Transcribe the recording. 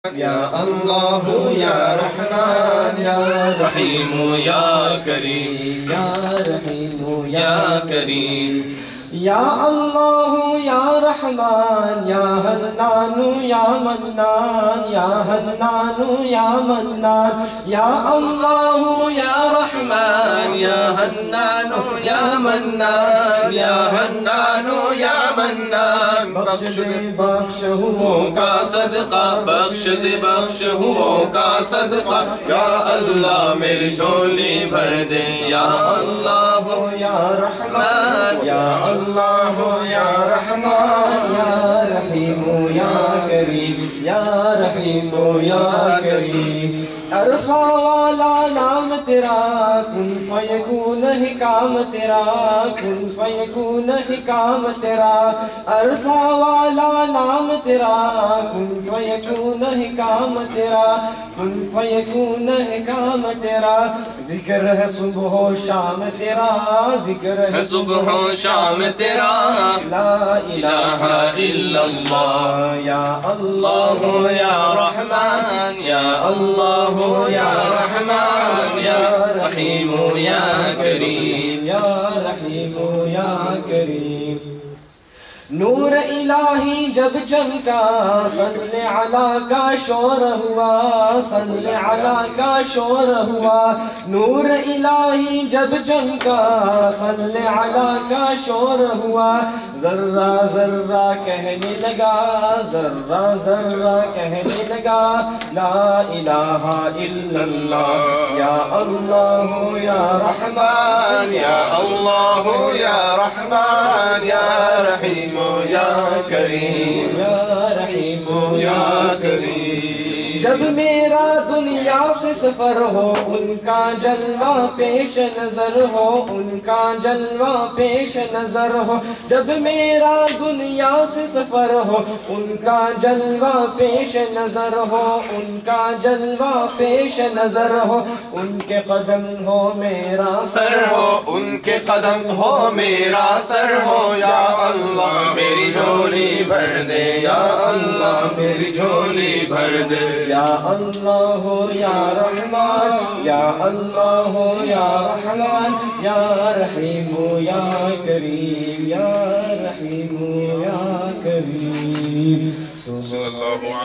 یا اللہ یا رحمان یا رحیم یا کریم یا رحیم یا کریم یا اللہ یا رحمان یا حنان یا منان یا حنان یا منان یا اللہ یا رحمان یا حنان یا منان یا حنان یا منان بخش دے بخش ہو کا صدقہ بخش دے بخش کا صدقہ یا اللہ میری جھولی بھر دے یا اللہ یا رحمان یا اللہ یا رحمان یا رحیم یا کریم یا رحیم یا کریم عرفہ والا نام تیرا کن فیکون حکام تیرا کن فیکون حکام تیرا عرفہ والا نام تیرا کن فیکون حکام تیرا کن فیکون حکام تیرا ذکر ہے صبح و شام تیرا ذکر ہے صبح و شام تیرا لا الہ الا اللہ یا اللہ یا رحمان یا اللہ یا رحمان یا رحیم یا کریم یا رحیم یا کریم نور الہی جب چمکا صلی علی کا شور ہوا صلی علی کا شور ہوا نور الہی جب چمکا صلی علی کا شور ہوا ذرہ ذرہ کہنے لگا ذرہ ذرہ کہنے لگا لا الہ الا اللہ یا اللہ یا رحمان یا اللہ یا رحمان یا رحیم یا کریم یا رحیم یا کریم جب میرا دنیا سے سفر ہو ان کا جلوہ پیش نظر ہو ان کا جلوہ پیش نظر ہو جب میرا دنیا سے سفر ہو ان کا جلوہ پیش نظر ہو ان کا جلوہ پیش نظر ہو ان کے قدم ہو میرا سر ہو ان کے قدم ہو میرا سر ہو یا اللہ میری جھولی بھر دے یا اللہ میری جھولی بھر دے یا اللہ یا رحمان یا اللہ یا رحمان یا رحیم یا کریم یا رحیم یا کریم صلی اللہ